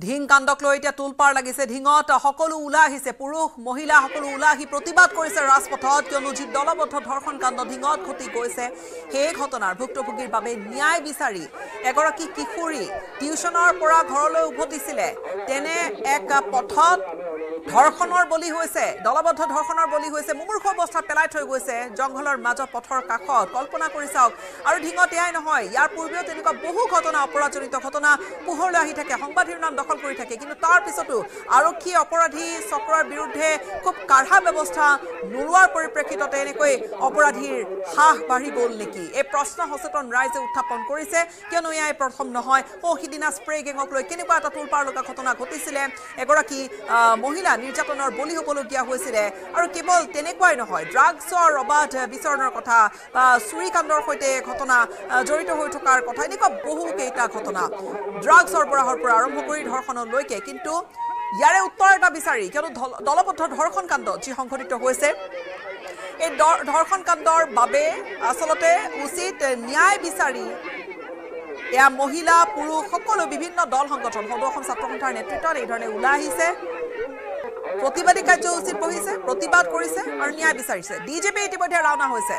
ঢিং কাণ্ডক লৈ এতিয়া তুলপাৰ লাগিছে ঢিঙত সকলো ওলাই আহিছে পুৰুষ মহিলা সকলো ওলাই আহি প্ৰতিবাদ কৰিছে ৰাজপথত কিয়নো যি দলবদ্ধ ধৰ্ষণ কাণ্ড ঢিঙত ঘটি গৈছে সেই ঘটনাৰ ভুক্তভোগীৰ বাবে ন্যায় বিচাৰি এগৰাকী কিশোৰী টিউচনৰ পৰা ঘৰলৈ উভতিছিলে তেনে এক পথত ধৰ্ষণৰ বলি হৈছে দলবদ্ধ ধৰ্ষণৰ বলি হৈছে মুমূৰ্ষু অৱস্থাত পেলাই থৈ গৈছে জংঘলৰ মাজত পথৰ কাষত কল্পনা কৰি চাওক আৰু ঢিঙত এয়াই নহয় ইয়াৰ পূৰ্বেও তেনেকুৱা বহু ঘটনা অপৰাধজনিত ঘটনা পোহৰলৈ আহি থাকে সংবাদীৰ নাম দখল কৰি থাকে কিন্তু তাৰ পিছতো আৰক্ষী অপৰাধী চক্ৰৰ বিৰুদ্ধে খুব কাঢ়া ব্যৱস্থা নোলোৱাৰ পৰিপ্ৰেক্ষিততে এনেকৈ অপৰাধীৰ হাহ বাঢ়ি গ'ল নেকি এই প্ৰশ্ন সচেতন ৰাইজে উত্থাপন কৰিছে কিয়নো এয়াই প্ৰথম নহয় সিদিনা স্প্ৰে গেঙক লৈ কেনেকুৱা এটা তুলপাৰ লগা ঘটনা ঘটিছিলে এগৰাকী মহিলা নিৰ্যাতনৰ বলি হ'বলগীয়া হৈছিলে আৰু কেৱল তেনেকুৱাই নহয় ড্ৰাগছৰ অবাধ বিচৰণৰ কথা বা চুৰি কাণ্ডৰ সৈতে ঘটনা জড়িত হৈ থকাৰ কথা এনেকুৱা বহুকেইটা ঘটনা ড্ৰাগছ সৰবৰাহৰ পৰা আৰম্ভ কৰি ধৰ্ষণলৈকে কিন্তু ইয়াৰে উত্তৰ এটা বিচাৰি কিয়নো দলবদ্ধ ধৰ্ষণ কাণ্ড যি সংঘটিত হৈছে এই ধৰ্ষণ কাণ্ডৰ বাবে আচলতে উচিত ন্যায় বিচাৰি এয়া মহিলা পুৰুষ সকলো বিভিন্ন দল সংগঠন সদৌ অসম ছাত্ৰ সন্থাৰ নেতৃত্বত এই ধৰণে ওলাই আহিছে প্ৰতিবাদী কাৰ্যসূচীত বহিছে প্ৰতিবাদ কৰিছে আৰু ন্যায় বিচাৰিছে ডিজেপি ইতিমধ্যে ৰাওনা হৈছে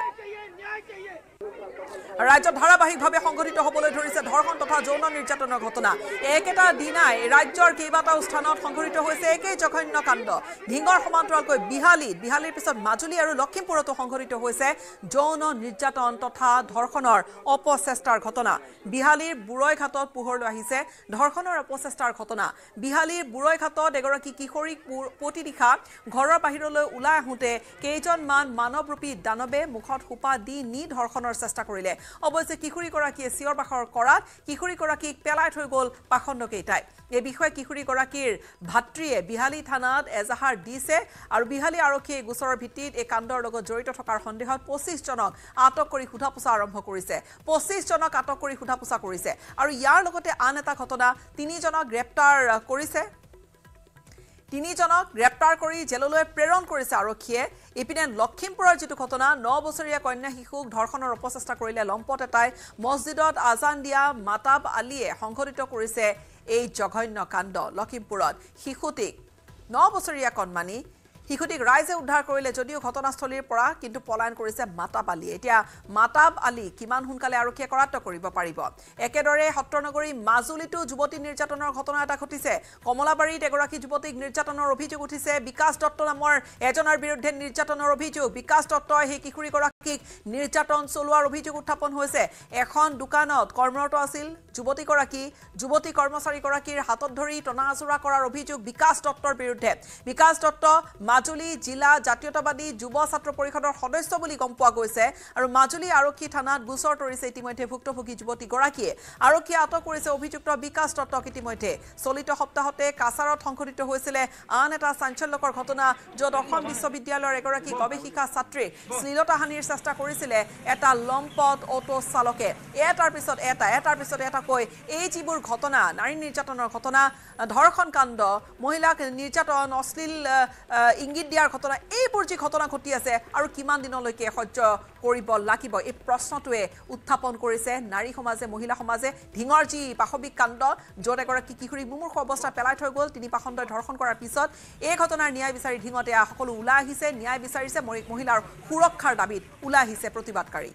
ৰাজ্যত ধাৰাবাহিকভাৱে সংঘটিত হ'বলৈ ধৰিছে ধৰ্ষণ তথা যৌন নিৰ্যাতনৰ ঘটনা একেটা দিনাই ৰাজ্যৰ কেইবাটাও স্থানত সংঘটিত হৈছে একেই জঘন্য কাণ্ড ঢিঙৰ সমান্তৰালকৈ বিহালীৰ পিছত মাজুলী আৰু লখিমপুৰতো সংঘটিত হৈছে যৌন নিৰ্যাতন তথা ধৰ্ষণৰ অপচেষ্টাৰ ঘটনা বিহালীৰ বুৰৈঘাটত পোহৰলৈ আহিছে ধৰ্ষণৰ অপচেষ্টাৰ ঘটনা বিহালীৰ বুৰৈঘাটত এগৰাকী কিশোৰীক পুৱতি নিশা ঘৰৰ বাহিৰলৈ ওলাই আহোঁতে কেইজনমান মানৱৰূপী দানৱে মুখত সোপা দি নি ধৰ্ষণৰ চেষ্টা কৰিলে অৱশ্যে কিশোৰীগৰাকীয়ে চিঞৰ বাখৰ কৰাত কিশোৰীগৰাকীক পেলাই থৈ গ'ল পাখণ্ডকেইটাই এই বিষয়ে কিশোৰীগৰাকীৰ ভাতৃয়ে বিহালী থানাত এজাহাৰ দিছে আৰু বিহালী আৰক্ষীয়ে গোচৰৰ ভিত্তিত এই কাণ্ডৰ লগত জড়িত থকাৰ সন্দেহত 25 জনক আটক কৰি সোধাপোছা আৰম্ভ কৰিছে 25 জনক আটক কৰি সোধাপোছা কৰিছে আৰু ইয়াৰ লগতে আন এটা ঘটনা 3 জনক গ্ৰেপ্তাৰ কৰিছে 3 জনক গ্ৰেপ্তাৰ কৰি জেললৈ প্ৰেৰণ কৰিছে আৰক্ষীয়ে ইপিনে লখিমপুৰৰ যিটো ঘটনা 9 বছৰীয়া কন্যা শিশুক ধৰ্ষণৰ অপচেষ্টা কৰিলে লম্পট এটাই মছজিদত আজান দিয়া মাতাব আলীয়ে সংঘটিত কৰিছে এই জঘন্য কাণ্ড লখিমপুৰত শিশুটিক 9 বছৰীয়া কন্যানী শিশুটিক ৰাইজে উদ্ধাৰ কৰিলে যদিও ঘটনাস্থলীৰ পৰা কিন্তু পলায়ন কৰিছে মাতাব আলী এতিয়া মাতাব আলী কিমান সোনকালে আৰক্ষীয়ে কৰায়ত্ব কৰিব পাৰিব একেদৰে সত্ৰনগৰী মাজুলীতো যুৱতী নিৰ্যাতনৰ ঘটনা এটা ঘটিছে কমলাবাৰীত এগৰাকী যুৱতীক নিৰ্যাতনৰ অভিযোগ উঠিছে বিকাশ দত্ত নামৰ এজনৰ বিৰুদ্ধে নিৰ্যাতনৰ অভিযোগ বিকাশ দত্তই সেই কিশোৰীগৰাকীক নিৰ্যাতন চলোৱাৰ অভিযোগ উত্থাপন হৈছে এখন দোকানত কৰ্মৰত আছিল যুৱতী কৰ্মচাৰীগৰাকীৰ হাতত ধৰি টনা আচুৰা কৰাৰ অভিযোগ বিকাশ দত্তৰ বিৰুদ্ধে বিকাশ দত্ত মাজুলী জিলা জাতীয়তাবাদী যুৱ ছাত্ৰ পৰিষদৰ সদস্য বুলি গম পোৱা গৈছে আৰু মাজুলী আৰক্ষী থানাত গোচৰ তৰিছে ইতিমধ্যে ভুক্তভোগী যুৱতীগৰাকীয়ে আৰক্ষীয়ে আটক কৰিছে অভিযুক্ত বিকাশ দত্তক ইতিমধ্যে চলিত সপ্তাহতে কাছাৰত সংঘটিত হৈছিলে আন এটা চাঞ্চল্যকৰ ঘটনা য'ত অসম বিশ্ববিদ্যালয়ৰ এগৰাকী গৱেষিকা ছাত্ৰীক শ্লীলতাহানিৰ চেষ্টা কৰিছিলে এটা লম্পট অটো চালকে এটাৰ পিছত এটা কৈ এই যিবোৰ ঘটনা নাৰী নিৰ্যাতনৰ ঘটনা ধৰ্ষণ কাণ্ড মহিলাক নিৰ্যাতন অশ্লীল ইংগিত দিয়াৰ ঘটনা এইবোৰ যি ঘটনা ঘটি আছে আৰু কিমান দিনলৈকে সহ্য কৰিব লাগিব এই প্ৰশ্নটোৱে উত্থাপন কৰিছে নাৰী সমাজে মহিলা সমাজে ঢিঙৰ যি পাশবিক কাণ্ড য'ত এগৰাকী কিশোৰী মুমূৰ্ষু অৱস্থাত পেলাই থৈ গ'ল 3 পাখণ্ডই ধৰ্ষণ কৰাৰ পিছত এই ঘটনাৰ ন্যায় বিচাৰি ঢিঙতে সকলো ওলাই আহিছে ন্যায় বিচাৰিছে মহিলাৰ সুৰক্ষাৰ দাবীত ওলাই আহিছে প্ৰতিবাদকাৰী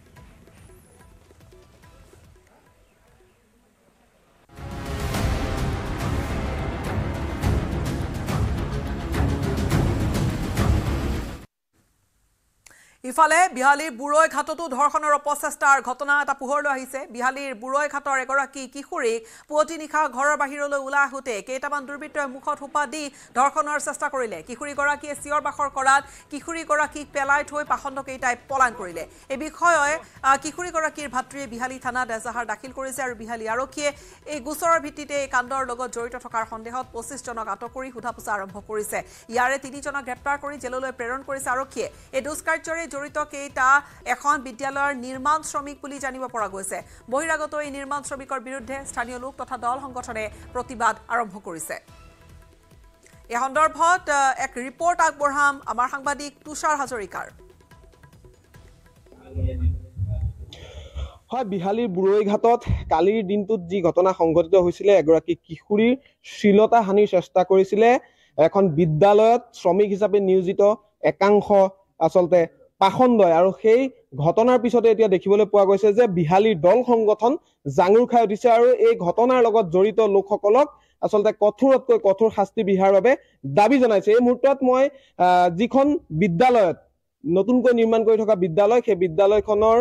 ইফালে বিহালীৰ বুৰৈঘাটতো ধৰ্ষণৰ অপচেষ্টাৰ ঘটনা এটা পোহৰলৈ আহিছে বিহালীৰ বুৰৈঘাটৰ এগৰাকী কিশোৰীক পুৱতি নিশা ঘৰৰ বাহিৰলৈ ওলাই আহোঁতে কেইটামান দুৰ্বৃত্তই মুখত সোপা দি ধৰ্ষণৰ চেষ্টা কৰিলে কিশোৰীগৰাকীয়ে চিঞৰ বাখৰ কৰাত কিশোৰীগৰাকীক পেলাই থৈ পাখণ্ডকেইটাই পলায়ন কৰিলে এই বিষয়ে কিশোৰীগৰাকীৰ ভাতৃয়ে বিহালী থানাত এজাহাৰ দাখিল কৰিছে আৰু বিহালী আৰক্ষীয়ে এই গোচৰৰ ভিত্তিতে এই কাণ্ডৰ লগত জড়িত থকাৰ সন্দেহত 25 জনক আটক কৰি সোধাপোছা আৰম্ভ কৰিছে ইয়াৰে 3 জনক গ্ৰেপ্তাৰ কৰি জেললৈ প্ৰেৰণ কৰিছে আৰক্ষীয়ে এই দুষ্কাৰ্যৰে জড়িত কেইটা এখন বিদ্যালয়ৰ নিৰ্মাণ শ্ৰমিক বুলি জানিব পৰা গৈছে বহিৰাগত এই নিৰ্মাণ শ্ৰমিকৰ বিৰুদ্ধে স্থানীয় লোক তথা দল সংগঠনে প্ৰতিবাদ আৰম্ভ কৰিছে এই সন্দৰ্ভত এক ৰিপৰ্ট আগবঢ়াম আমাৰ সাংবাদিক তুষাৰ হাজৰিকাৰ হয় বিহালীৰ বুৰৈঘাটত কালিৰ দিনটোত যি ঘটনা সংঘটিত হৈছিলে এগৰাকী কিশোৰীৰ শ্লীলতা হানিৰ চেষ্টা কৰিছিলে এখন বিদ্যালয়ত শ্ৰমিক হিচাপে নিয়োজিত একাংশ আচলতে পাখণ্ডই আৰু সেই ঘটনাৰ পিছতে এতিয়া দেখিবলৈ পোৱা গৈছে যে বিহালীৰ দল সংগঠন জাঙুৰ খাই উঠিছে আৰু এই ঘটনাৰ লগত জড়িত লোকসকলক আচলতে কঠোৰতকৈ কঠোৰ শাস্তি বিহাৰ বাবে দাবী জনাইছে। এই মুহূৰ্তত মই যিখন বিদ্যালয়ত নতুনকৈ নিৰ্মাণ কৰি থকা বিদ্যালয় সেই বিদ্যালয়খনৰ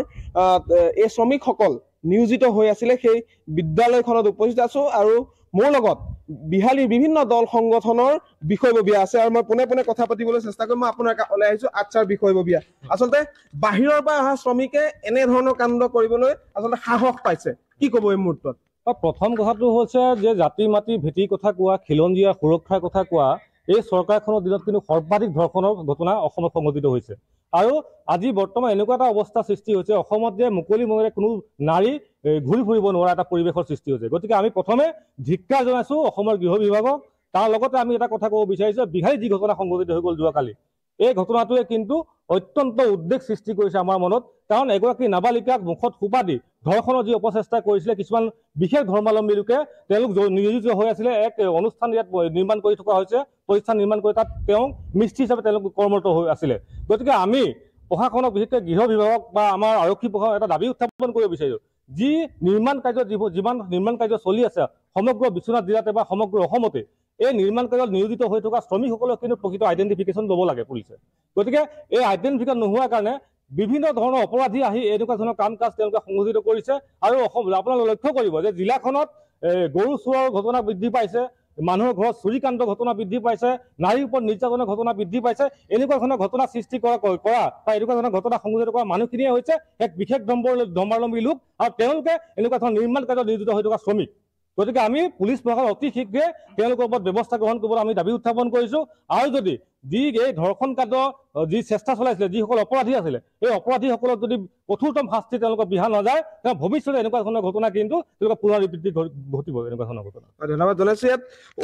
এই শ্ৰমিকসকল নিয়োজিত হৈ আছিলে সেই বিদ্যালয়খনত উপস্থিত আছো আৰু মোৰ লগত বিহালীৰ বিভিন্ন দল সংগঠনৰ বিষয়ববীয়া আছে আৰু মই পোনে পোনে কথা পাতিবলৈ চেষ্টা কৰিম। মই আপোনাৰ কাষলৈ আহিছো আচ্ছাৰ বিষয়ববীয়া। আচলতে বাহিৰৰ পৰা অহা শ্ৰমিকে এনে ধৰণৰ কাণ্ড কৰিবলৈ আচলতে সাহস পাইছে, কি ক'ব এই মুহূৰ্তত? প্ৰথম কথাটো হৈছে যে জাতি মাটি ভেটিৰ কথা কোৱা, খিলঞ্জীয়া সুৰক্ষাৰ কথা কোৱা, এই চৰকাৰখনৰ দিনত কিন্তু সৰ্বাধিক ধৰ্ষণৰ ঘটনা অসমত সংঘটিত হৈছে আৰু আজি বৰ্তমান এনেকুৱা এটা অৱস্থা সৃষ্টি হৈছে অসমত যে মুকলি মনেৰে কোনো নাৰী ঘূৰি ফুৰিব নোৱাৰা এটা পৰিৱেশৰ সৃষ্টি হৈছে। গতিকে আমি প্ৰথমে ধিক্কাৰ জনাইছো অসমৰ গৃহ বিভাগক। তাৰ লগতে আমি এটা কথা ক'ব বিচাৰিছো বিহালী যি ঘটনা সংঘটিত হৈ গ'ল যোৱাকালি, এই ঘটনাটোৱে কিন্তু অত্যন্ত উদ্বেগ সৃষ্টি কৰিছে আমাৰ মনত। কাৰণ এগৰাকী নাবালিকাক মুখত সোপা দি ধৰ্ষণৰ যি অপচেষ্টা কৰিছিলে কিছুমান বিশেষ ধৰ্মাৱলম্বী লোকে, তেওঁলোক নিয়োজিত হৈ আছিলে এক অনুষ্ঠান ইয়াত নিৰ্মাণ কৰি থকা হৈছে, প্ৰতিষ্ঠান নিৰ্মাণ কৰি তাত তেওঁ মিস্ত্ৰী হিচাপে তেওঁলোক কৰ্মৰত হৈ আছিলে। গতিকে আমি প্ৰশাসনক বিশেষকৈ গৃহ বিভাগক বা আমাৰ আৰক্ষী প্ৰশাসনক এটা দাবী উত্থাপন কৰিব বিচাৰিছোঁ, যি নিৰ্মাণ কাৰ্য যিমান নিৰ্মাণ কাৰ্য চলি আছে সমগ্ৰ বিশ্বনাথ জিলাতে বা সমগ্ৰ অসমতে এই নিৰ্মাণ কাৰ্যত নিয়োজিত হৈ থকা শ্ৰমিকসকলক কিন্তু প্ৰকৃত আইডেণ্টিফিকেশ্যন ল'ব লাগে পুলিচে। গতিকে এই আইডেণ্টিফিকেশ্যন নোহোৱাৰ কাৰণে বিভিন্ন ধৰণৰ অপৰাধী আহি এনেকুৱা ধৰণৰ কাম কাজ তেওঁলোকে সংঘটিত কৰিছে। আৰু আপোনালোকে লক্ষ্য কৰিব যে জিলাখনত গৰু চোৰৰ ঘটনা বৃদ্ধি পাইছে, মানুহৰ ঘৰত চুৰিকাণ্ড ঘটনা বৃদ্ধি পাইছে, নাৰীৰ ওপৰত নিৰ্যাতনৰ ঘটনা বৃদ্ধি পাইছে। এনেকুৱা ধৰণৰ ঘটনা সৃষ্টি কৰা বা এনেকুৱা ধৰণৰ ঘটনা সংঘটিত কৰা মানুহখিনিয়ে হৈছে এক বিশেষ ধৰ্মাৱলম্বী লোক আৰু তেওঁলোকে এনেকুৱা ধৰণৰ নিৰ্মাণ কাৰ্যত নিয়োজিত হৈ থকা শ্ৰমিক। গতিকে আমি পুলিচ প্ৰশাসন অতি শীঘ্ৰে তেওঁলোকৰ ওপৰত ব্যৱস্থা গ্ৰহণ কৰিবলৈ আমি দাবী উত্থাপন কৰিছোঁ। আৰু যদি এই ধৰ্ষণ কাৰ্য যি চেষ্টা চলাইছিলে, যিসকল অপৰাধী আছিলে, এই অপৰাধীসকলক যদি কঠোৰতম শাস্তি তেওঁলোকক বিহাৰ নাযায় তেওঁ ভৱিষ্যতে এনেকুৱা ধৰণৰ ঘটনা কিন্তু তেওঁলোকৰ পুনৰাবৃত্তি ঘটিব। এনেকুৱা ধৰণৰ ঘটনা। ধন্যবাদ জনাইছো। ইয়াত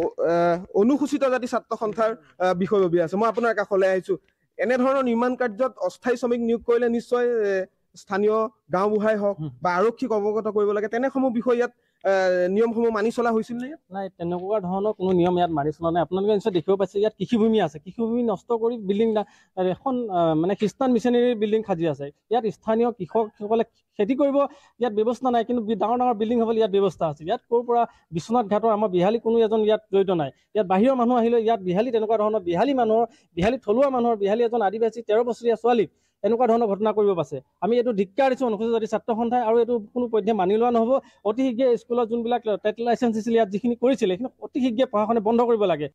অনুসূচিত জাতি ছাত্ৰ সন্থাৰ বিষয়ববীয়া আছে, মই আপোনাৰ কাষলৈ আহিছো। এনেধৰণৰ নিৰ্মাণ কাৰ্যত অস্থায়ী শ্ৰমিক নিয়োগ কৰিলে নিশ্চয় স্থানীয় গাঁওবুঢ়াই হওক বা আৰক্ষীক অৱগত কৰিব লাগে, তেনেসমূহ বিষয় ইয়াত নিয়মসমূহ মানি চলা হৈছিল নে? নাই, তেনেকুৱা ধৰণৰ কোনো নিয়ম ইয়াত মানি চলা নাই। আপোনালোকে নিশ্চয় দেখিব পাইছে ইয়াত কৃষিভূমি আছে, কৃষিভূমি নষ্ট কৰি বিল্ডিং এখন মানে খ্ৰীষ্টান মিছনেৰী বিল্ডিং সাজি আছে। ইয়াত স্থানীয় কৃষকসকলে খেতি কৰিব ইয়াত ব্যৱস্থা নাই, কিন্তু ডাঙৰ ডাঙৰ বিল্ডিং হ'বলৈ ইয়াত ব্যৱস্থা আছে। ইয়াত ক'ৰ পৰা বিশ্বনাথ ঘাটৰ আমাৰ বিহালী কোনো এজন ইয়াত জড়িত নাই। ইয়াত বাহিৰৰ মানুহ আহিলেও ইয়াত বিহালী তেনেকুৱা ধৰণৰ বিহালী থলুৱা মানুহৰ বিহালী এজন আদিবাসী 13 বছৰীয়া ছোৱালীক এনেকুৱা ধৰণৰ ঘটনা কৰিব পাইছে। আমি এইটো ধিক্কাৰ দিছোঁ অনুসূচিত জাতি ছাত্ৰ সন্থাই, আৰু এইটো কোনো পধ্যে মানি লোৱা নহ'ব। অতি শীঘ্ৰে স্কুলত যোনবিলাক ট্ৰেড লাইচেঞ্চ দিছিলে ইয়াত যিখিনি কৰিছিলে সেইখিনি অতি শীঘ্ৰে প্ৰশাসনে বন্ধ কৰিব লাগে।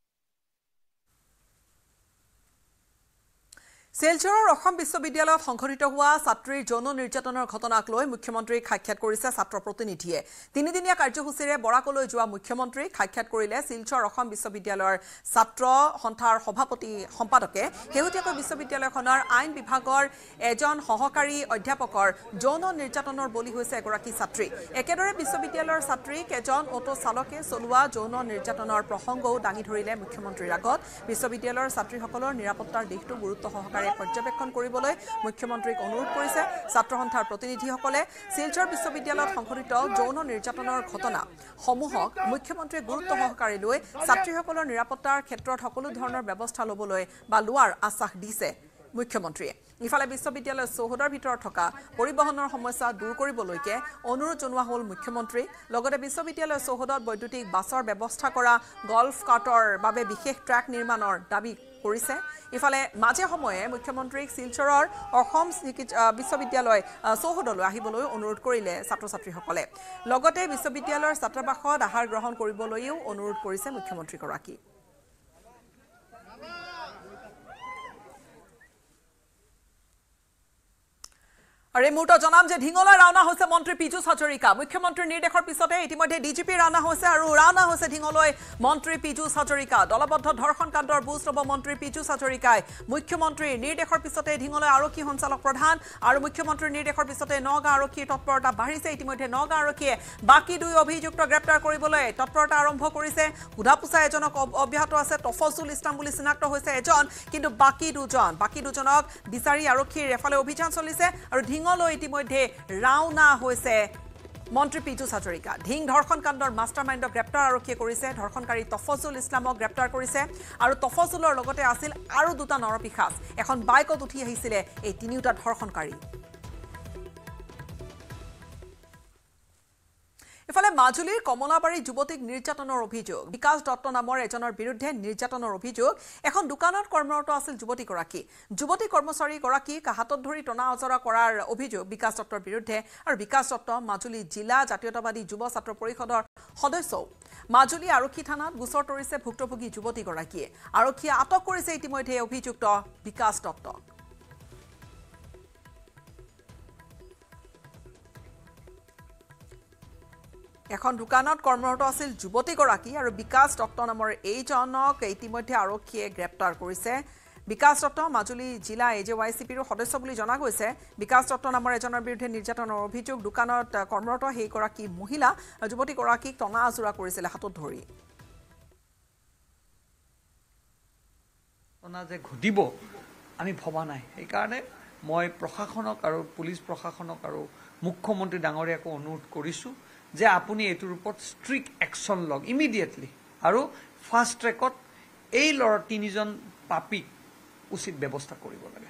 শিলচৰৰ অসম বিশ্ববিদ্যালয়ত সংঘটিত হোৱা ছাত্ৰীৰ যৌন নিৰ্যাতনৰ ঘটনাক লৈ মুখ্যমন্ত্ৰীক সাক্ষাৎ কৰিছে ছাত্ৰ প্ৰতিনিধিয়ে। তিনিদিনীয়া কাৰ্যসূচীৰে বৰাকলৈ যোৱা মুখ্যমন্ত্ৰীক সাক্ষাৎ কৰিলে শিলচৰ অসম বিশ্ববিদ্যালয়ৰ ছাত্ৰ সন্থাৰ সভাপতি সম্পাদকে। শেহতীয়াকৈ বিশ্ববিদ্যালয়খনৰ আইন বিভাগৰ এজন সহকাৰী অধ্যাপকৰ যৌন নিৰ্যাতনৰ বলি হৈছে এগৰাকী ছাত্ৰী। একেদৰে বিশ্ববিদ্যালয়ৰ ছাত্ৰীক এজন অটো চালকে চলোৱা যৌন নিৰ্যাতনৰ প্ৰসংগও দাঙি ধৰিলে মুখ্যমন্ত্ৰীৰ আগত। বিশ্ববিদ্যালয়ৰ ছাত্ৰীসকলৰ নিৰাপত্তাৰ দিশটো গুৰুত্ব সহকাৰে পৰ্যবেক্ষণ কৰিবলৈ মুখ্যমন্ত্ৰীক অনুৰোধ কৰিছে ছাত্ৰ সন্থাৰ প্ৰতিনিধিসকলে। শিলচৰ বিশ্ববিদ্যালয়ত সংঘটিত যৌন নিৰ্যাতনৰ ঘটনা সমূহক মুখ্যমন্ত্ৰীয়ে গুৰুত্ব সহকাৰে লৈ ছাত্ৰীসকলৰ নিৰাপত্তাৰ ক্ষেত্ৰত সকলো ধৰণৰ ব্যৱস্থা ল'বলৈ বা লোৱাৰ আশ্বাস দিছে মুখ্যমন্ত্ৰীয়ে। ইফালে বিশ্ববিদ্যালয়ৰ চৌহদৰ ভিতৰত থকা পৰিবহণৰ সমস্যা দূৰ কৰিবলৈকে অনুৰোধ জনোৱা হ'ল মুখ্যমন্ত্ৰীক। লগতে বিশ্ববিদ্যালয়ৰ চৌহদত বৈদ্যুতিক বাছৰ ব্যৱস্থা কৰা, গল্ফ কাৰ্টৰ বাবে বিশেষ ট্ৰেক নিৰ্মাণৰ দাবী কৰিছে। ইফালে মাজে সময়ে মুখ্যমন্ত্ৰীক শিলচৰৰ অসম বিশ্ববিদ্যালয় চৌহদলৈ আহিবলৈ অনুৰোধ কৰিলে ছাত্ৰ ছাত্ৰীসকলে। লগতে বিশ্ববিদ্যালয়ৰ ছাত্ৰাবাসত আহাৰ গ্ৰহণ কৰিবলৈও অনুৰোধ কৰিছে মুখ্যমন্ত্ৰীগৰাকী। আৰু এই মুহূৰ্তত জনাম যে ঢিঙলৈ ৰাওনা হৈছে মন্ত্ৰী পীযুষ হাজৰিকা। মুখ্যমন্ত্ৰীৰ নিৰ্দেশৰ পিছতে ইতিমধ্যে ডিজিপি ৰাওনা হৈছে আৰু ৰাওনা হৈছে ঢিঙলৈ মন্ত্ৰী পীযুষ হাজৰিকা। দলবদ্ধ ধৰ্ষণ কাণ্ডৰ বুজ ল'ব মন্ত্ৰী পীযুষ হাজৰিকাই। মুখ্যমন্ত্ৰীৰ নিৰ্দেশৰ পিছতে ঢিঙলৈ আৰক্ষী সঞ্চালক প্ৰধান আৰু মুখ্যমন্ত্ৰীৰ নিৰ্দেশৰ পিছতে নগাঁও আৰক্ষীৰ তৎপৰতা বাঢ়িছে। ইতিমধ্যে নগাঁও আৰক্ষীয়ে বাকী 2 অভিযুক্ত গ্ৰেপ্তাৰ কৰিবলৈ তৎপৰতা আৰম্ভ কৰিছে। সোধা পোছা এজনক অব্যাহত আছে। তফজুল ইছলাম বুলি চিনাক্ত হৈছে এজন, কিন্তু বাকী দুজনক বিচাৰি আৰক্ষীৰ এফালে অভিযান চলিছে আৰু ঢিঙলৈ ইতিমধ্যে ৰাওনা হৈছে মন্ত্ৰী পীযুষ হাজৰিকা ঢিং ধৰ্ষণ কাণ্ডৰ মাষ্টাৰমাইণ্ডক গ্ৰেপ্তাৰ আৰক্ষীয়ে কৰিছে ধৰ্ষণকাৰী তফজুল ইছলামক গ্ৰেপ্তাৰ কৰিছে আৰু তফজুলৰ লগতে আছিল আৰু দুটা নৰপিশাচ এখন বাইকত উঠি আহিছিলে এই তিনিওটা ধৰ্ষণকাৰী ইফালে মাজুলীৰ কমলাবাৰী যুৱতীক নিৰ্যাতনৰ অভিযোগ বিকাশ দত্ত নামৰ এজনৰ বিৰুদ্ধে নিৰ্যাতনৰ অভিযোগ এখন দোকানত কৰ্মৰত আছিল যুৱতী কৰ্মচাৰীগৰাকীক হাতত ধৰি টনা অজৰা কৰাৰ অভিযোগ বিকাশ দত্তৰ বিৰুদ্ধে আৰু বিকাশ দত্ত মাজুলী জিলা জাতীয়তাবাদী যুৱ ছাত্ৰ পৰিষদৰ সদস্যও মাজুলী আৰক্ষী থানাত গোচৰ তৰিছে ভুক্তভোগী যুৱতীগৰাকীয়ে আৰক্ষীয়ে আটক কৰিছে ইতিমধ্যে অভিযুক্ত বিকাশ দত্তক এখন দোকানত কৰ্মৰত আছিল যুৱতীগৰাকী আৰু বিকাশ দত্ত নামৰ এইজনক ইতিমধ্যে আৰক্ষীয়ে গ্ৰেপ্তাৰ কৰিছে বিকাশ দত্ত মাজুলী জিলা AJYCPৰ সদস্য বুলি জনা গৈছে বিকাশ দত্ত নামৰ এজনৰ বিৰুদ্ধে নিৰ্যাতনৰ অভিযোগ দোকানত কৰ্মৰত সেইগৰাকী মহিলা যুৱতীগৰাকীক টনা আজোৰা কৰিছিল হাতত ধৰি যে ঘটিব আমি ভবা নাই সেইকাৰণে মই প্ৰশাসনক আৰু পুলিচ প্ৰশাসনক আৰু মুখ্যমন্ত্ৰী ডাঙৰীয়াকো অনুৰোধ কৰিছোঁ যে আপুনি এটোৰ ওপৰত ষ্ট্ৰিক্ট একশ্যন লওক ইমিডিয়েটলি আৰু ফাষ্ট ট্ৰেকত এই ল'ৰা তিনিজন পাপীক উচিত ব্যৱস্থা কৰিব লাগে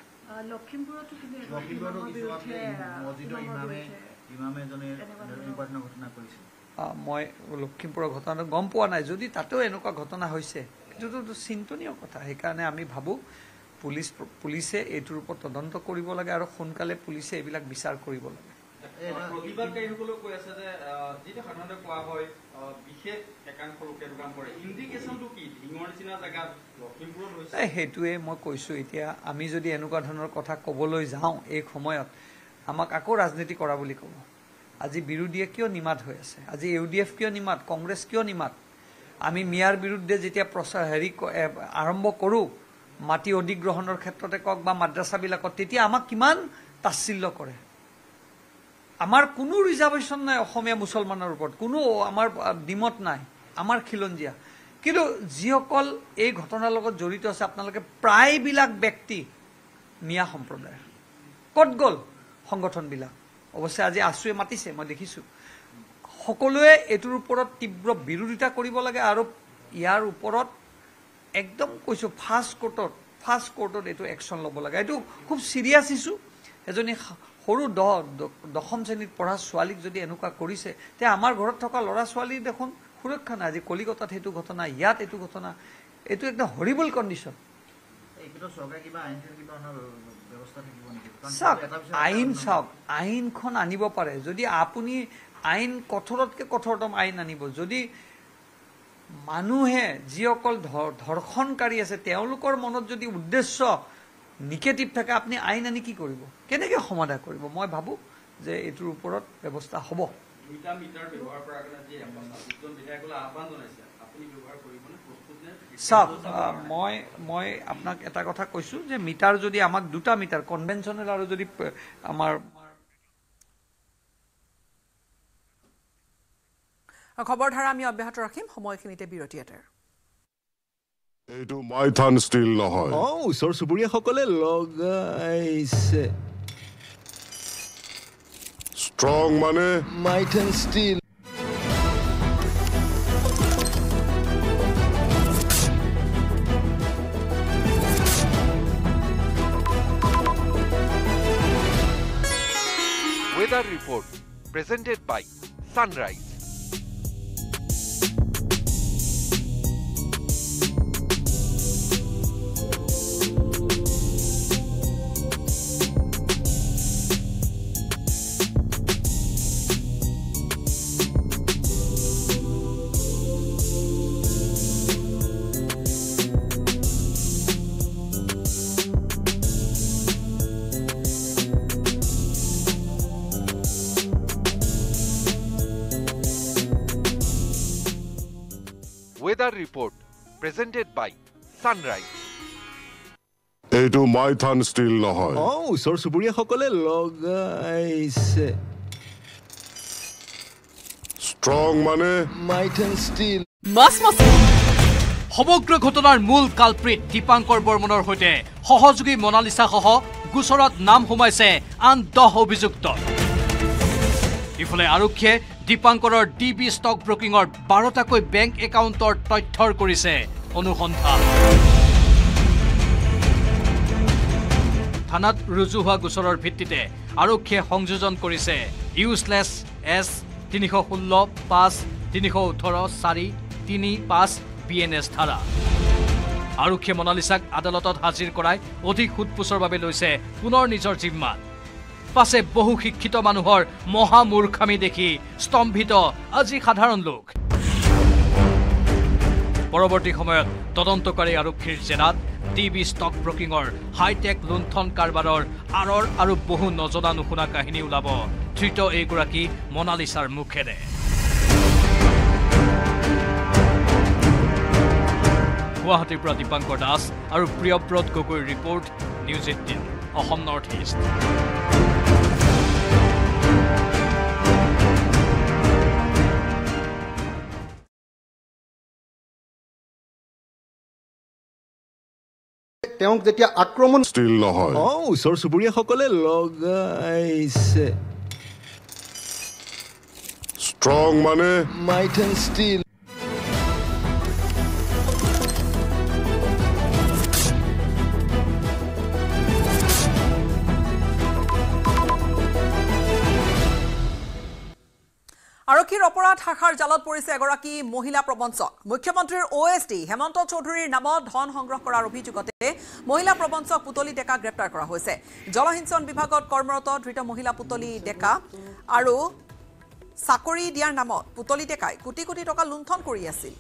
মই লখিমপুৰৰ ঘটনা গম পোৱা নাই যদি তাতেও এনেকুৱা ঘটনা হৈছে এইটোতো চিন্তনীয় কথা সেইকাৰণে আমি ভাবোঁ পুলিচে এইটোৰ ওপৰত তদন্ত কৰিব লাগে আৰু সোনকালে পুলিচে এইবিলাক বিচাৰ কৰিব লাগে প্ৰতিবাদকাৰীসকলেও কৈ আছে যে যিটো সাধাৰণতে কোৱা হয় বিশেষ একাংশ লোকে কাম কৰে ইণ্ডিকেশ্যনটো কি ঢিঙৰ নিচিনা জেগাত লখিমপুৰত হৈছে সেইটোৱে মই কৈছোঁ এতিয়া আমি যদি এনেকুৱা ধৰণৰ কথা ক'বলৈ যাওঁ এই সময়ত আমাক আকৌ ৰাজনীতি কৰা বুলি ক'ব আজি বিৰোধীয়ে কিয় নিমাত হৈ আছে আজি UDF কিয় নিমাত কংগ্ৰেছ কিয় নিমাত আমি মিয়াৰ বিৰুদ্ধে যেতিয়া প্ৰচাৰ আৰম্ভ কৰোঁ মাটি অধিগ্ৰহণৰ ক্ষেত্ৰতে কওক বা মাদ্ৰাছাবিলাকত তেতিয়া আমাক কিমান তাচ্ছিল্য কৰে আমাৰ কোনো ৰিজাৰ্ভেশ্যন নাই অসমীয়া মুছলমানৰ ওপৰত কোনো আমাৰ ডিমত নাই আমাৰ খিলঞ্জীয়া কিন্তু যিসকল এই ঘটনাৰ লগত জড়িত আছে আপোনালোকে প্ৰায়বিলাক ব্যক্তি মিয়া সম্প্ৰদায়ৰ ক'ত গ'ল সংগঠনবিলাক অৱশ্যে আজি আছুৱে মাতিছে মই দেখিছোঁ সকলোৱে এইটোৰ ওপৰত তীব্ৰ বিৰোধিতা কৰিব লাগে আৰু ইয়াৰ ওপৰত একদম কৈছোঁ ফাষ্ট কোৰ্টত এইটো একশ্যন ল'ব লাগে এইটো খুব চিৰিয়াছ ইছ্যু এজনী সৰু দশম শ্ৰেণীত পঢ়া ছোৱালীক যদি এনেকুৱা কৰিছে তে আমাৰ ঘৰত থকা ল'ৰা ছোৱালী দেখোন সুৰক্ষা নাই আজি কলিকতাত সেইটো ঘটনা ইয়াত এইটো ঘটনা এইটো একদম হৰিবল কণ্ডিশ্যন চাওক আইনখন আনিব পাৰে যদি আপুনি আইন কঠোৰতকৈ কঠোৰতম আইন আনিব যদি মানুহে যিসকল ধৰ্ষণকাৰী আছে তেওঁলোকৰ মনত যদি উদ্দেশ্য নিগেটিভ থাকে আপুনি আইন আনি কি কৰিব কেনেকৈ সমাধান কৰিব মই ভাবোঁ যে এইটোৰ ওপৰত ব্যৱস্থা হ'ব চাওক মই আপোনাক এটা কথা কৈছোঁ যে মিটাৰ যদি আমাক দুটা মিটাৰ কনভেনশ্যনেল আৰু যদি আমাৰ খবৰধাৰা আমি অব্যাহত ৰাখিম সময়খিনিতে বিৰতি এটাৰ এইটো মাইথান ষ্টিল নহয় ওচৰ চুবুৰীয়াসকলে লগাইছে ষ্ট্ৰং মানে মাইথান steel Weather report presented by Sunrise. Weather report presented by Sunrise. এইটো মাইথান ষ্টিল নহয় ওচৰ চুবুৰীয়াসকলে লগাইছে ষ্ট্ৰং মানে মাইথান ষ্টিল সমগ্ৰ ঘটনাৰ মূল কালপ্ৰিট দীপাংকৰ বৰ্মনৰ সৈতে সহযোগী মনালিছা সহ গোচৰত নাম সোমাইছে আন 10 অভিযুক্ত ইফালে আৰক্ষীয়ে দীপাংকৰৰ ডিবি ষ্টক ব্ৰকিঙৰ 12টাকৈ বেংক একাউণ্টৰ তথ্যৰ কৰিছে অনুসন্ধান থানাত ৰুজু হোৱা গোচৰৰ ভিত্তিতে আৰক্ষীয়ে সংযোজন কৰিছে ইউজলেছ এছ 316-5-318-4-35 BNS ধাৰা আৰক্ষীয়ে মনালিছাক আদালতত হাজিৰ কৰাই অধিক সুদপুছৰ বাবে লৈছে পুনৰ নিজৰ জিম্মাত পাছে বহু শিক্ষিত মানুহৰ মহামূৰ্খামি দেখি স্তম্ভিত আজি সাধাৰণ লোক পৰৱৰ্তী সময়ত তদন্তকাৰী আৰক্ষীৰ জেৰাত ডিবি ষ্টক ব্ৰকিঙৰ হাইটেক লুণ্ঠন কাৰবাৰৰ আঁৰৰ আৰু বহু নজনা নুশুনা কাহিনী ওলাব ধৃত এইগৰাকী মনালিছাৰ মুখেৰে গুৱাহাটীৰ পৰা দীপাংকৰ দাস আৰু প্ৰিয়ব্ৰত গগৈৰ report news 18 Assam north east তেওঁক যেতিয়া আক্ৰমণ ষ্টিল নহয় ওচৰ চুবুৰীয়াসকলে লগাইছে ষ্ট্ৰং মানে মাইট এণ্ড ষ্টিল আৰক্ষীৰ অপৰাধ শাখাৰ জালত পৰিছে এগৰাকী মহিলা প্ৰবঞ্চক মুখ্যমন্ত্ৰীৰ OSD হেমন্ত চৌধুৰীৰ নামত ধন সংগ্ৰহ কৰাৰ অভিযোগতে মহিলা প্ৰবঞ্চক পুতলি ডেকা গ্ৰেপ্তাৰ কৰা হৈছে জলসিঞ্চন বিভাগত কৰ্মৰত ধৃত মহিলা পুতলি ডেকা আৰু চাকৰি দিয়াৰ নামত পুতলি ডেকাই কোটি কোটি টকা লুণ্ঠন কৰি আছিল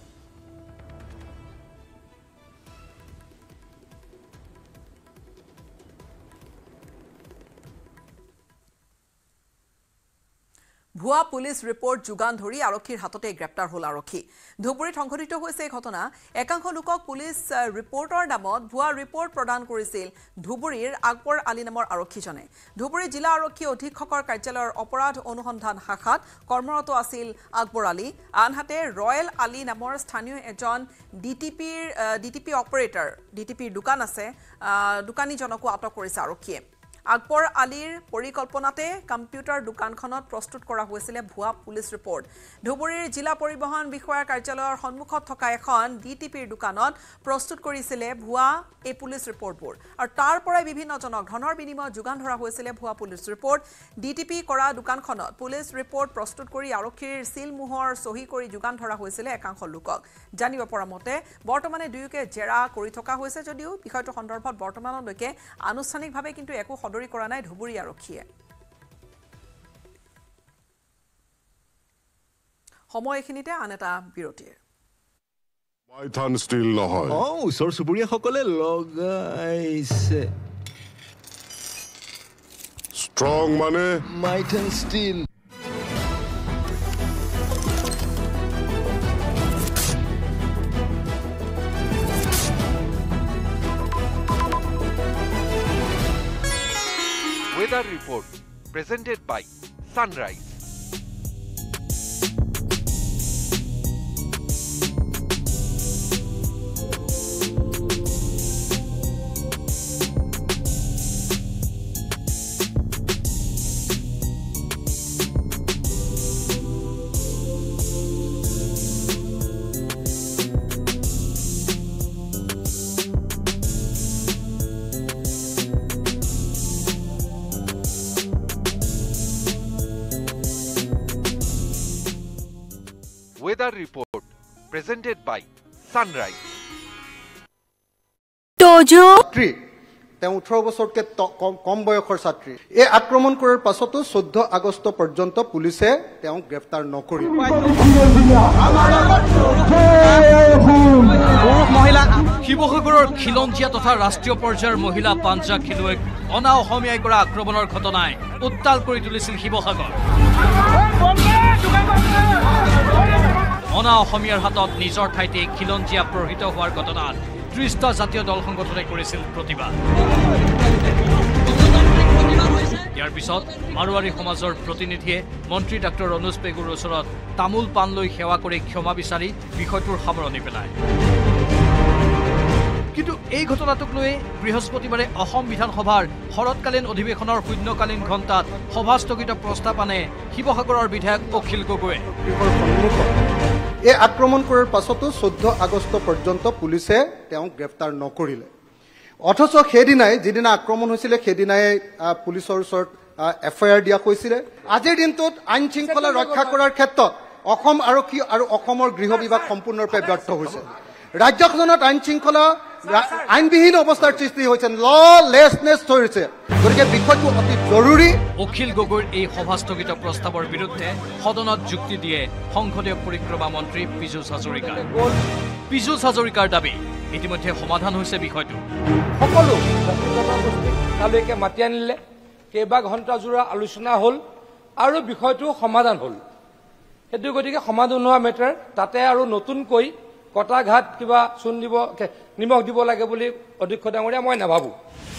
ভুয়া পুলিশ ৰিপৰ্ট যোগান ধৰি আৰক্ষীৰ হাততে গ্ৰেপ্তাৰ হল আৰক্ষী ধুবুৰীত সংঘটিত হৈছে এই ঘটনা একাংশ লোকক পুলিশ ৰিপৰ্টৰ নামত ভুয়া ৰিপৰ্ট প্ৰদান কৰিছিল ধুবুৰীৰ আকবৰ আলী নামৰ আৰক্ষীজনে ধুবুৰী জিলা আৰক্ষী অধীক্ষকৰ কাৰ্যালয়ৰ অপৰাধ অনুসন্ধান শাখাত কৰ্মৰত আছিল আকবৰ আলী আনহাতে ৰয়েল আলী নামৰ স্থানীয় এজন ডিটিপি অপাৰেটৰ ডিটিপিৰ দোকান আছে দোকানীজনকো আটক কৰিছে আৰক্ষীয়ে আকবৰ আলীৰ পৰিকল্পনাতে কম্পিউটাৰ দোকানখনত প্ৰস্তুত কৰা হৈছিল ভুৱা পুলিশ ৰিপৰ্ট ধুবুৰীৰ জিলা পৰিবহণ বিষয়াৰ কাৰ্যালয়ৰ সন্মুখত থকা এখন ডিটিপিৰ দোকানত প্ৰস্তুত কৰিছিল ভুৱা এই পুলিশ ৰিপৰ্টবোৰ আৰু তাৰ পৰাই বিভিন্ন জনক ধনৰ বিনিময়ত যোগান ধৰা হৈছিল ভুৱা পুলিশ ৰিপৰ্ট ডিটিপি কৰা দোকানখনত পুলিশ ৰিপৰ্ট প্ৰস্তুত কৰি আৰক্ষীৰ সিল মোহৰ সহি কৰি যোগান ধৰা হৈছিল একাংশ লোকক জানিব পৰা মতে বৰ্তমানে দুয়োকে জেৰা কৰি থকা হৈছে যদিও বিষয়টো সন্দৰ্ভত বৰ্তমানলৈকে আনুষ্ঠানিকভাৱে কিন্তু একো সদৰি কৰা নাই ধুবুৰী আৰক্ষীয়ে সময় এখিনিতে আন এটা বিৰতিৰ মাইথান ষ্টিল নহয় ওচৰ চুবুৰীয়াসকলে লগাইছে ষ্ট্ৰং মানে might and steel Weather report presented by Sunrise. Weather report presented by Sunrise. তেওঁ 18 বছৰতকৈ কম বয়সৰ ছাত্ৰী এই আক্ৰমণ কৰাৰ পাছতো 14 আগষ্ট পৰ্যন্ত পুলিচে তেওঁক গ্ৰেপ্তাৰ নকৰিল শিৱসাগৰৰ খিলঞ্জীয়া তথা ৰাষ্ট্ৰীয় পৰ্যায়ৰ মহিলা পাঞ্জা খেলুৱৈক অনা অসমীয়াই কৰা আক্ৰমণৰ ঘটনাই উত্তাল কৰি তুলিছিল শিৱসাগৰ অনা অসমীয়াৰ হাতত নিজৰ ঠাইতে খিলঞ্জীয়া প্ৰহিত হোৱাৰ ঘটনাত 30টা জাতীয় দল সংগঠনে কৰিছিল প্ৰতিবাদ ইয়াৰ পিছত মাৰোৱাৰী সমাজৰ প্ৰতিনিধিয়ে মন্ত্ৰী ডক্টৰ অনুজ পেগুৰ ওচৰত তামোল পাণ লৈ সেৱা কৰি ক্ষমা বিচাৰি বিষয়টোৰ সামৰণি পেলায় কিন্তু এই ঘটনাটোক লৈ বৃহস্পতিবাৰে অসম বিধানসভাৰ শৰৎকালীন অধিৱেশনৰ শূন্যকালীন ঘণ্টাত সভা স্থগিত প্ৰস্তাৱ আনে শিৱসাগৰৰ বিধায়ক অখিল গগৈয়ে। এই আক্ৰমণ কৰাৰ পাছতো 14 আগষ্ট পৰ্যন্ত পুলিচে তেওঁক গ্ৰেপ্তাৰ নকৰিলে। অথচ সেইদিনাই যিদিনা আক্ৰমণ হৈছিলে সেইদিনাই পুলিচৰ ওচৰত FIR দিয়া হৈছিলে। আজিৰ দিনটোত আইন শৃংখলা ৰক্ষা কৰাৰ ক্ষেত্ৰত অসম আৰক্ষী আৰু অসমৰ গৃহ বিভাগ সম্পূৰ্ণৰূপে ব্যৰ্থ হৈছে। ৰাজ্যখনত আইন শৃংখলা আইনবিহীন অৱস্থাৰ সৃষ্টি হৈছে, ললেছনেছ হৈছে। গতিকে বিষয়টো অতি জৰুৰী। অখিল গগৈৰ এই সভা স্থগিত প্ৰস্তাৱৰ বিৰুদ্ধে সদনত যুক্তি দিয়ে সংসদীয় পৰিক্ৰমা মন্ত্ৰী পীযুষ হাজৰিকা। পীযুষ হাজৰিকাৰ দাবী ইতিমধ্যে সমাধান হৈছে বিষয়টো। সকলো তালৈকে মাতি আনিলে, কেইবা ঘণ্টাজোৰা আলোচনা হ'ল আৰু বিষয়টো সমাধান হ'ল। সেইটো গতিকে সমাধান হোৱা মেটাৰ তাতে আৰু নতুনকৈ কটা ঘাট কিবা চূণ দিব নিমখ দিব লাগে বুলি অধ্যক্ষ ডাঙৰীয়া মই নাভাবোঁ।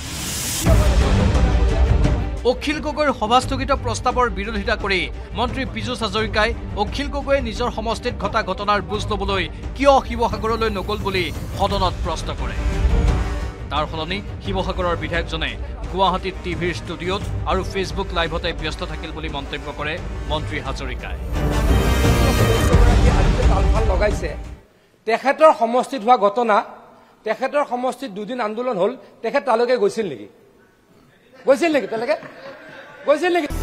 অখিল গগৈৰ সভা স্থগিত প্ৰস্তাৱৰ বিৰোধিতা কৰি মন্ত্ৰী পীযুষ হাজৰিকাই অখিল গগৈয়ে নিজৰ সমষ্টিত ঘটা ঘটনাৰ বুজ ল'বলৈ কিয় শিৱসাগৰলৈ নগ'ল বুলি সদনত প্ৰশ্ন কৰে। তাৰ সলনি শিৱসাগৰৰ বিধায়কজনে গুৱাহাটীত টিভিৰ ষ্টুডিঅ'ত আৰু ফেচবুক লাইভতে ব্যস্ত থাকিল বুলি মন্তব্য কৰে মন্ত্ৰী হাজৰিকাই। তালফাল লগাইছে তেখেতৰ সমষ্টিত হোৱা ঘটনা, তেখেতৰ সমষ্টিত দুদিন আন্দোলন হ'ল, তেখেত তালৈকে গৈছিল নেকি? গৈছিল নেকি? তালৈকে গৈছিল নেকি?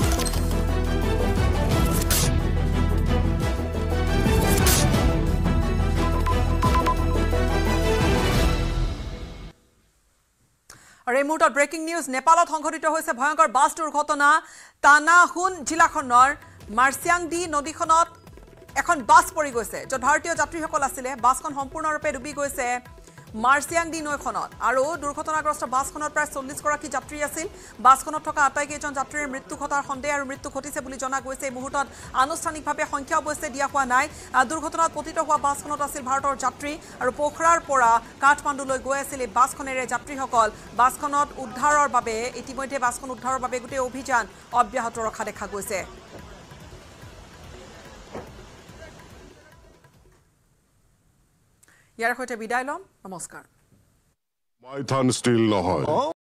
আৰু এই মুহূৰ্তত ব্ৰেকিং নিউজ। নেপালত সংঘটিত হৈছে ভয়ংকৰ বাছ দুৰ্ঘটনা। তানাহুন জিলাখনৰ মাৰ্চিয়াংডি নদীখনত এখন বাছ পৰি গৈছে, য'ত ভাৰতীয় যাত্ৰীসকল আছিলে। বাছখন সম্পূৰ্ণৰূপে ডুবি গৈছে মাৰ্চিয়াংডি নৈখনত। আৰু দুৰ্ঘটনাগ্ৰস্ত বাছখনত প্ৰায় 40 গৰাকী যাত্ৰী আছিল। বাছখনত থকা আটাইকেইজন যাত্ৰীৰ মৃত্যু ঘটাৰ সন্দেহ আৰু মৃত্যু ঘটিছে বুলি জনা গৈছে। এই মুহূৰ্তত আনুষ্ঠানিকভাৱে সংখ্যা অৱশ্যে দিয়া হোৱা নাই। দুৰ্ঘটনাত পতিত হোৱা বাছখনত আছিল ভাৰতৰ যাত্ৰী আৰু পোখৰাৰ পৰা কাঠমাণ্ডুলৈ গৈ আছিল এই বাছখনেৰে যাত্ৰীসকল। বাছখনত উদ্ধাৰৰ বাবে ইতিমধ্যে বাছখন উদ্ধাৰৰ বাবে গোটেই অভিযান অব্যাহত ৰখা দেখা গৈছে। ইয়াৰ সৈতে বিদায় ল'ম। নমস্কাৰ। মাইথান ষ্টিল নহয়।